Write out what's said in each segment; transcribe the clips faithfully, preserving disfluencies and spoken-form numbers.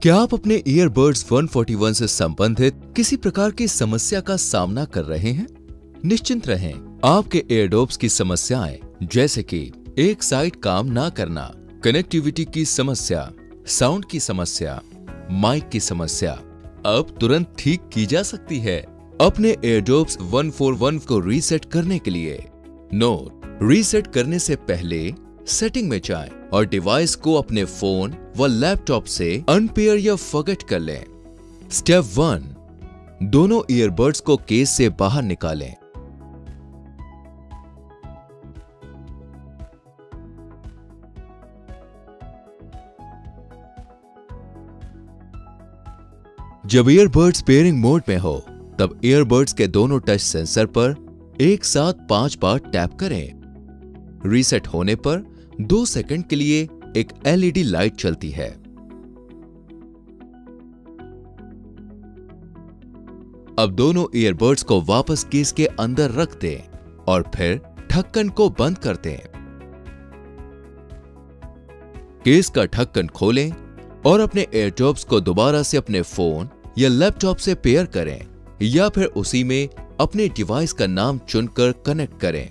क्या आप अपने ईयरबड्स वन फोर्टी वन से संबंधित किसी प्रकार की समस्या का सामना कर रहे हैं? निश्चिंत रहें, आपके ईयरडोप्स की समस्याएं जैसे कि एक साइड काम ना करना, कनेक्टिविटी की समस्या, साउंड की समस्या, माइक की समस्या अब तुरंत ठीक की जा सकती है। अपने ईयरडोप्स वन फोर्टी वन को रीसेट करने के लिए नोट, रीसेट करने से पहले सेटिंग में जाएं और डिवाइस को अपने फोन व लैपटॉप से अनपेयर या फॉरगेट कर लें। स्टेप वन, दोनों ईयरबड्स को केस से बाहर निकालें। जब ईयरबड्स पेयरिंग मोड में हो, तब ईयरबड्स के दोनों टच सेंसर पर एक साथ पांच बार टैप करें। रीसेट होने पर दो सेकंड के लिए एक एलईडी लाइट चलती है। अब दोनों ईयरबड्स को वापस केस के अंदर रख दें और फिर ढक्कन को बंद कर दें। केस का ढक्कन खोलें और अपने ईयरडोप्स को दोबारा से अपने फोन या लैपटॉप से पेयर करें या फिर उसी में अपने डिवाइस का नाम चुनकर कनेक्ट करें।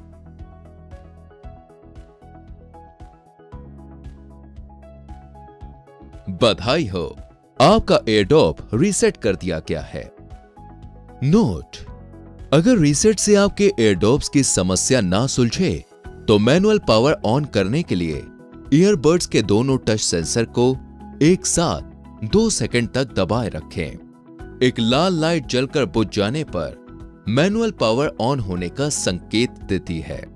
बधाई हो, आपका ईयरडोप रीसेट कर दिया गया है। नोट, अगर रीसेट से आपके ईयरडोप्स की समस्या ना सुलझे तो मैनुअल पावर ऑन करने के लिए ईयरबड्स के दोनों टच सेंसर को एक साथ दो सेकंड तक दबाए रखें। एक लाल लाइट जलकर बुझ जाने पर मैनुअल पावर ऑन होने का संकेत देती है।